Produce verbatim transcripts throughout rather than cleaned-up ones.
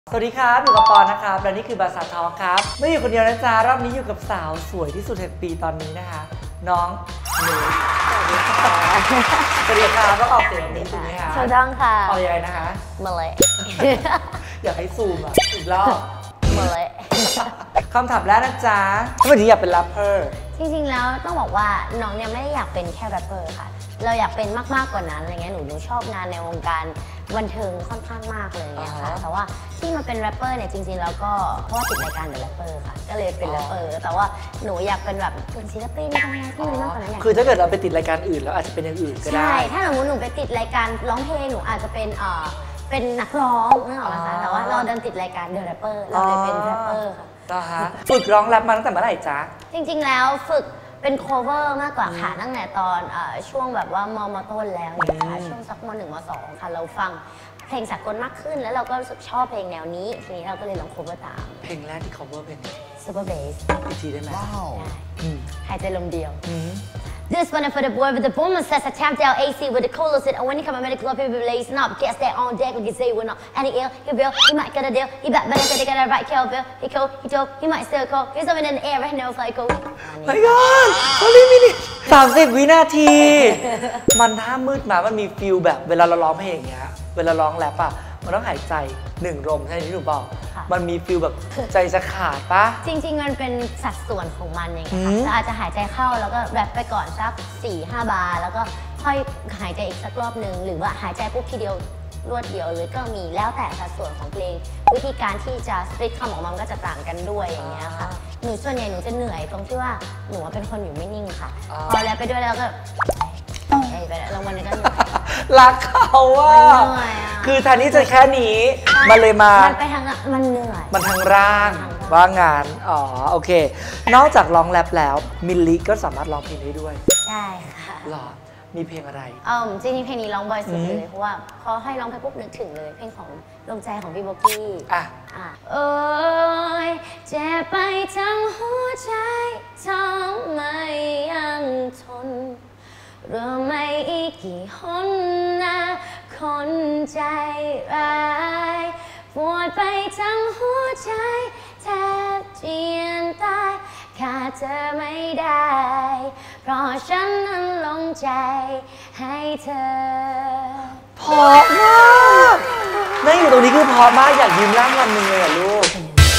สวัสดีครับอยู่กับปอนนะครับและนี่คือบาซาทอครับไม่อยู่คนเดียวนะจ๊ะรอบนี้อยู่กับสาวสวยที่สุดแห่งปีตอนนี้นะคะน้องหนูสวัสดีค่ะสวัสดีค่ะก็ออกเสียงนี้ถูกไหมคะถูกต้องค่ะออกยังไงนะคะมาเลยอยากให้ซูมอ่ะอีกรอบมาเลยคำถามแรกนะจ๊ะทำไมถึงอยากเป็นแรปเปอร์จริงๆแล้วต้องบอกว่าน้องเนี่ยไม่ได้อยากเป็นแค่แรปเปอร์ค่ะเราอยากเป็นมากๆกว่านั้นอะไรเงี้ยหนูหนูชอบงานในวงการบันเทิงค่อนข้างมากเลยเนี่ยค่ะแต่ว่าที่มาเป็นแรปเปอร์เนี่ยจริงๆแล้วก็เพราะว่าติดรายการเดอะแรปเปอร์ค่ะก็เลยเป็นแรปเปอร์แต่ว่าหนูอยากเป็นแบบเป็นศิลปินทำงานที่มันมากกว่านั้นคือถ้าเกิดเราไปติดรายการอื่นแล้วอาจจะเป็นอย่างอื่นก็ได้ใช่ถ้าสมมติหนูไปติดรายการร้องเพลงหนูอาจจะเป็นเอ่อเป็นนักร้องนึกออกไหมคะแต่ว่าเราดันติดรายการเดอะแรปเปอร์เราเลยเป็นแรปเปอร์ค่ะนะคะฝึกร้องแรปมาตั้งแต่เมื่อไหร่จ๊ะจริงๆแล้วฝึกเป็น cover มากกว่าค่ะตั้งแต่ตอนช่วงแบบว่ามมต้นแล้วนะคะช่วงสักมหนึ่งมสองค่ะเราฟังเพลงสากลมากขึ้นแล้วเราก็รู้สึกชอบเพลงแนวนี้ทีนี้เราก็เลยลอง cover ตามเพลงแรกที่ cover เพลง Super Bass อีกทีได้ไหมว้าวหายใจลมเดียว This one for the boy with the boomer says I tapped out A C with the coolest and when he come and make the club people blazing up gets that on deck like you say we're not any ill he will he might get a deal he bet better they got a right kill bill he cool he dope he might still cool he's something in the air right now like cool my god เขาเรียกมินิสามสิบวินาทีมันถ้ามืดมามันมีฟิลแบบเวลาเราร้องเพลงอย่างเงี้ยเวลาร้องแรปอะมันต้องหายใจหนึ่งลมใช่ไหมที่หนูบอกมันมีฟิลแบบใจจะขาดปะจริงๆมันเป็นสัดส่วนของมันอย่างเงี้ยค่ะเราอาจจะหายใจเข้าแล้วก็แรปไปก่อนสัก สี่ห้า บาร์แล้วก็ค่อยหายใจอีกสักรอบนึงหรือว่าหายใจปุ๊บทีเดียวรวดเดียวเลยก็มีแล้วแต่สัดส่วนของเพลงวิธีการที่จะสปริตคำออกมาก็จะต่างกันด้วยอย่างเงี้ยค่ะหนูส่วนใหญ่หนูจะเหนื่อยตรงที่ว่าหนูเป็นคนอยู่ไม่นิ่งค่ะพอแรปไปด้วยแล้วก็ไปแล้วรางวัลนี้ก็เหนื่อยรักเขาว่าคือแทนที่จะแค่นี้มันเลยมามันไปทางมันเหนื่อยมันทางร่างว่างานอ๋อโอเคนอกจากร้องแรปแล้วมิลลิก็สามารถร้องเพลงได้ด้วยได้ค่ะหรอมีเพลงอะไรอ๋อจริงๆเพลงนี้ร้องบ่อยสุดเลยเพราะว่าพอให้ร้องไปปุ๊บนึกถึงเลยเพลงของดวงใจของพี่โบกี้อ่ะอ่ะโอ้ยเจ็บไปทั้งหัวใจทำไมยังทนรู้ไหมอีกกี่หนนะคนใจร้ายปวดไปทั้งหัวใจแทบเจียนตายขาดเธอไม่ได้เพราะฉันนั้นลงใจให้เธอเพราะมากนั่งอยู่ตรงนี้คือเพราะมากอยากยืมร่างวันหนึ่งเลยอ่ะลูก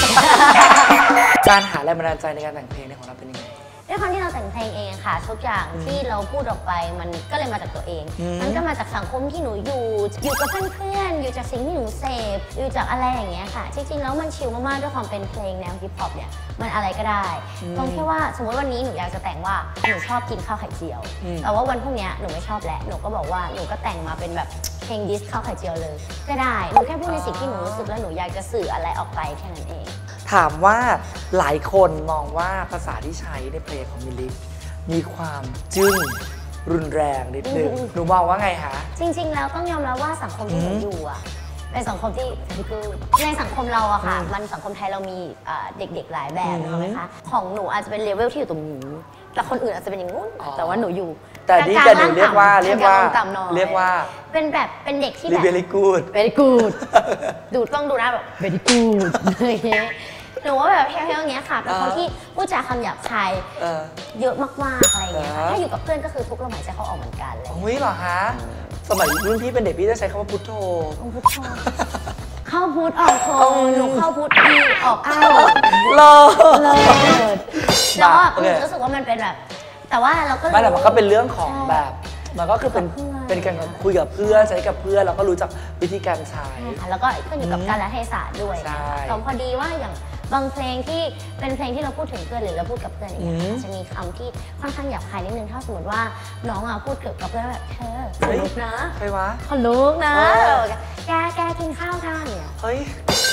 การหาแรงบันดาลใจในการแต่งเพลงของเราเป็นยังไงด้วยความที่เราแต่งเพลงเองค่ะทุกอย่างที่เราพูดออกไปมันก็เลยมาจากตัวเองมันก็มาจากสังคมที่หนูอยู่อยู่กับเพื่อนๆอยู่จากสิ่งที่หนูเสพอยู่จากอะไรอย่างเงี้ยค่ะจริงๆแล้วมันชิลมากๆด้วยความเป็นเพลงแนวฮิปฮอปเนี่ยมันอะไรก็ได้ตรงที่ว่าสมมติวันนี้หนูอยากจะแต่งว่าหนูชอบกินข้าวไข่เจียวแต่ว่าวันพรุ่งนี้หนูไม่ชอบแล้วหนูก็บอกว่าหนูก็แต่งมาเป็นแบบเพลงดิสข้าวไข่เจียวเลยก็ได้หนูแค่พูดในสิ่งที่หนูรู้สึกแล้วหนูอยากจะสื่ออะไรออกไปแค่นั้นเองถามว่าหลายคนมองว่าภาษาที่ใช้ในเพลงของมิลลิมีความจึ้งรุนแรงนิดนึงหนูมองว่าไงคะจริงๆแล้วต้องยอมรับว่าสังคมที่หนูอยู่อะเป็นสังคมที่ในสังคมเราอะค่ะมันสังคมไทยเรามีเด็กๆหลายแบบนะคะของหนูอาจจะเป็นเลเวลที่อยู่ตรงนี้แต่คนอื่นอาจจะเป็นอย่างงู้นแต่ว่าหนูอยู่แต่ที่แต่หนูเรียกว่าเรียกว่าเรียกว่าเป็นแบบเป็นเด็กที่แบบ very good very good ดูต้องดูนะแบบ very good อะไรเงี้ยหนูว่าแบบเท่ๆอย่างเงี้ยค่ะเป็นคนที่พูดจาคำหยาบคายเยอะมากๆอะไรเงี้ยถ้าอยู่กับเพื่อนก็คือทุกลมหายใจเขาออกเหมือนกันเลยโอ้ยเหรอคะสมัยรุ่นพี่เป็นเด็กพี่จะใช้คำว่าพุทโธพุทโธเข้าพุทออกโธหนูเข้าพุทอีออกอ้าเลิศเลิศแล้วก็รู้สึกว่ามันเป็นแบบแต่ว่าเราก็ไม่แต่มันก็เป็นเรื่องของแบบมันก็คือเป็นเป็นการคุยกับเพื่อนใช้กับเพื่อนเราก็รู้จักวิธีการใช้แล้วก็ขึ้นอยู่กับการละเทศะด้วยตรงพอดีว่าอย่างบางเพลงที่เป็นเพลงที่เราพูดถึงเพื่อนหรือเราพูดกับเพื่อนอย่างเงี้ยจะมีคำที่ค่อนข้างหยาบคายนิดนึงถ้าสมมติว่าน้องอ่ะพูดเกี่ยวกับเพื่อนแบบเธอขนลุกนะใครวะขนลุกนะแกแกกินข้าวกันเนี่ยเฮ้ย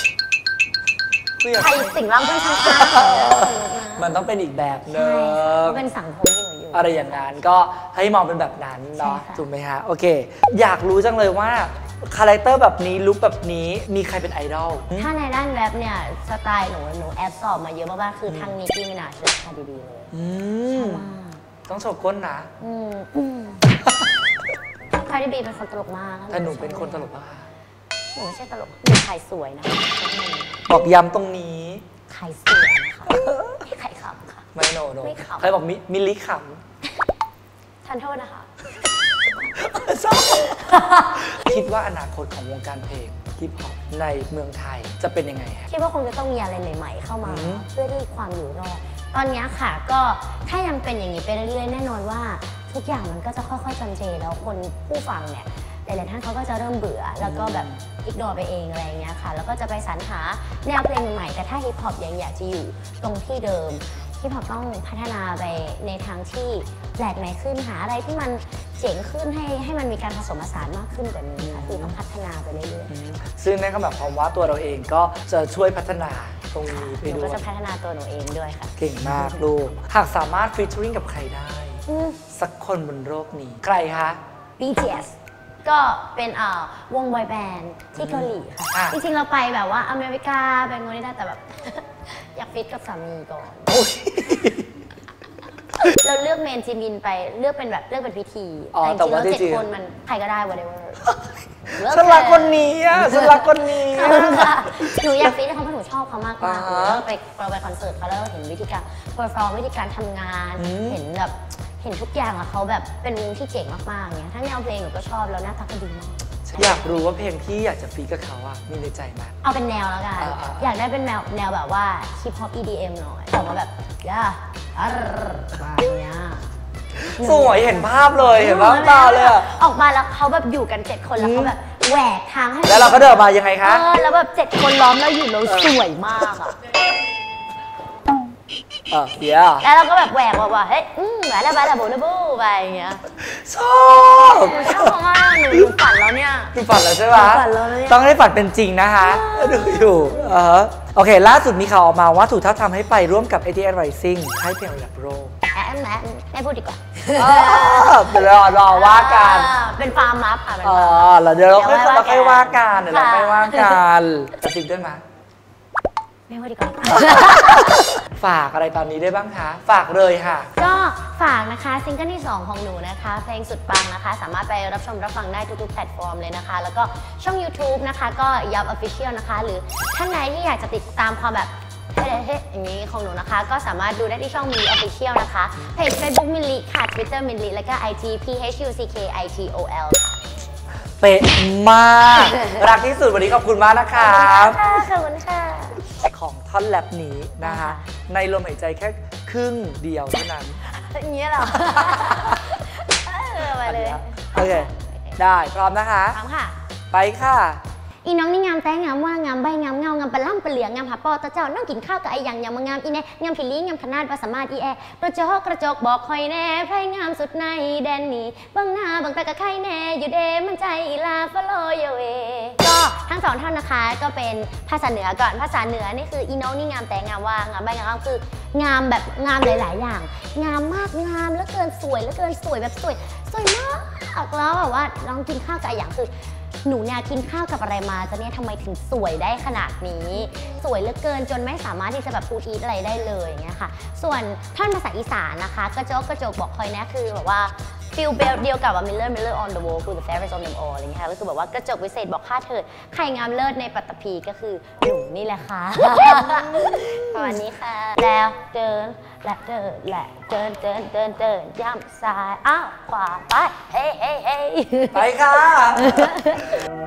ใครสิ่งร่างเพื่อนข้างๆมันต้องเป็นอีกแบบนึงเป็นสังคมที่หนูอยู่อะไรอย่างนั้นก็ให้มองเป็นแบบนั้นเนาะถูกไหมฮะโอเคอยากรู้จังเลยว่าคาแรคเตอร์แบบนี้ลุคแบบนี้มีใครเป็นไอดอลถ้าในด้านแรปเนี่ยสไตล์หนูหนูแอบสอบมาเยอะมากๆคือทางนิกกี้มินาชและคาร์ดิบีเลยต้องโชว์ก้นนะคาร์ดิบีเป็นคนตลกมากแต่หนูเป็นคนตลกมากหนูไม่ใช่ตลกหนูขายสวยนะคะบอกย้ำตรงนี้ขายสวยนะคะไม่ขายขำค่ะไม่โนโนไม่ขำใครบอกมิมิลลิขำทันโทษนะคะชอบคิดว่าอนาคตของวงการเพลงฮิปฮอปในเมืองไทยจะเป็นยังไงฮะคิดว่าคงจะต้องมีอะไรใหม่ๆเข้ามาเพื่อที่ความอยู่รอดตอนนี้ค่ะก็ถ้ายังเป็นอย่างนี้ไปเรื่อยๆแน่นอนว่าทุกอย่างมันก็จะค่อยๆจำเจแล้วคนผู้ฟังเนี่ยหลายๆท่านเขาก็จะเริ่มเบื่อแล้วก็แบบอิกนอร์ไปเองอะไรอย่างเงี้ยค่ะแล้วก็จะไปสรรหาแนวเพลงใหม่ๆแต่ถ้าฮิปฮอปยังอยากจะอยู่ตรงที่เดิมฮิปฮอปต้องพัฒนาไปในทางที่แปลกใหม่ขึ้นหาอะไรที่มันเจ๋งขึ้นให้ให้มันมีการผสมผสานมากขึ้นกว่านี้ค่ะคือต้องพัฒนาไปเรื่อยๆซึ่งนั่นก็หมายความว่าตัวเราเองก็จะช่วยพัฒนาตรงนี้ไปด้วยก็จะพัฒนาตัวหนูเองด้วยค่ะเก่งมากลูกหากสามารถฟีเจอริ่งกับใครได้สักคนบนโลกนี้ใครคะบี ที เอส ก็เป็นวงบอยแบนด์ที่เกาหลีค่ะจริงๆเราไปแบบว่าอเมริกาเป็นคนที่ได้แต่แบบอยากฟิตกับสามีก่อนเราเลือกเมนจิมินไปเลือกเป็นแบบเลือกเป็นพิธีแต่จริงๆแล้วเจ็ดคนมันใครก็ได้ whatever ฉันรักคนนี้อ่ะฉันรักคนนี้หนูอยากฟิตเขาเพราะหนูชอบเขามากมากไปเราไปคอนเสิร์ตเขาแล้วเห็นวิธีการเพอร์ฟอร์มวิธีการทำงานเห็นแบบเห็นทุกอย่างอะเขาแบบเป็นวงที่เจ๋งมากๆเนี่ยทั้งแนวเพลงหนูก็ชอบแล้วหน้าตาก็ดีมากอยากรู้ว่าเพลงที่อยากจะฟีกับเขาอะมีในใจไหมเอาเป็นแนวแล้วกันอยากได้เป็นแนวแนวแบบว่าฮิปฮอป อี ดี เอ็ม หน่อยออกมาแบบย่าอะไรเงี้ยสวยเห็นภาพเลยเห็นภาพตาเลยออกมาแล้วเขาแบบอยู่กันเจ็ดคนแล้วเขาแบบแหวกทางให้แล้วเราก็เดินมายังไงคะเออแล้วแบบเจ็ดคนล้อมแล้วอยู่เราสวยมากอะเออเดี๋ยวแล้วเราก็แบบแหวกบอกว่าเฮ้ยอืมแหวกแล้วไปแต่โบนบูไปอย่างเงี้ยชอบหนูชอบมากหนูฝันแล้วเนี่ยหนูฝันแล้วใช่ไหมฝันแล้วเนี่ยต้องให้ฝันเป็นจริงนะคะดูอยู่เออโอเคล่าสุดมีข่าวออกมาว่าถูกท้าทามให้ไปร่วมกับ เอ ที เอส Rising ค่ายเพลงระดับโลกแอมแอมไม่พูดดีกว่าเดี๋ยวรอรอว่ากันเป็นฟาร์มลับค่ะอ๋อเดี๋ยวเราค่อยเราค่อยว่ากันเดี๋ยวเราค่อยว่ากันจะจริงด้วยไหมไม่ว่าดีกว่าฝากอะไรตอนนี้ได้บ้างคะฝากเลยค่ะก็ฝากนะคะซิงเกิลที่สองของหนูนะคะเพลงสุดปังนะคะสามารถไปรับชมรับฟังได้ทุกๆแพลตฟอร์มเลยนะคะแล้วก็ช่อง YouTube นะคะก็ยับ Official นะคะหรือท่านใดที่อยากจะติดตามความแบบเฮ้เฮ้อย่างนี้ของหนูนะคะก็สามารถดูได้ที่ช่องมี Official นะคะเพจ Facebook มิลลิค่ะ Twitter มิลลิแล้วก็ ไอ จี พี เอช ยู ซี เค ไอ ที โอ แอล ค่ะเป๊ะมากรักที่สุดวันนี้ขอบคุณมากนะคะขอบคุณค่ะของท่อนแรปนี้นะคะในลมหายใจแค่ครึ่งเดียวเท่านั้นอย่างนี้เหรอไปเลยโอเคได้พร้อมนะคะพร้อมค่ะไปค่ะอีน้องนี่งามแต่งามว่างามใบงามเงางามปลาล่ำปลาเหลืองงามหาปอตะเจ้าน้องกินข้าวกับไอ้ยังยังมางามอีแน่งามผิลี่งามขนาดภาษามาอีแอกระจกกระจกบอกคอยแน่ไพรงามสุดในแดนนี้บังหน้าบังตากะไข่แน่อยู่เดมันใจอีลาฟโลโยเอก็ทั้งสองท่านนะคะก็เป็นภาษาเหนือก่อนภาษาเหนือนี่คืออีน้องนี่งามแต่งามว่างามใบงามคืองามแบบงามหลายๆอย่างงามมากงามแล้วเกินสวยแล้วเกินสวยแบบสวยสวยมากแล้วแบบว่าลองกินข้าวกับไอ้ยังคือหนูเนี่ยกินข้าวกับอะไรมาจะเนี่ยทำไมถึงสวยได้ขนาดนี้สวยเหลือเกินจนไม่สามารถที่จะแบบพูดอีทอะไรได้เลยอย่างเงี้ยค่ะส่วนท่อนภาษาอีสานนะคะกระโจกกระโจกบอกคอยแน่คือแบบว่าฟิลเบลเดียวกับว่า Miller Miller on the wall คือ the fairest on them all อะไรเงี้ยค่ะก็คือแบบว่ากระจกวิเศษบอกข้าเถิดใครงามเลิศในปัตตภีก็คือหนูนี่แหละค่ะประมาณนี้ค่ะแล้วเดินและเดินและเดินเดินเดินเดินย่ำซ้ายอ้าวขวาไปเฮ้เฮ้เฮ้ไปค่ะ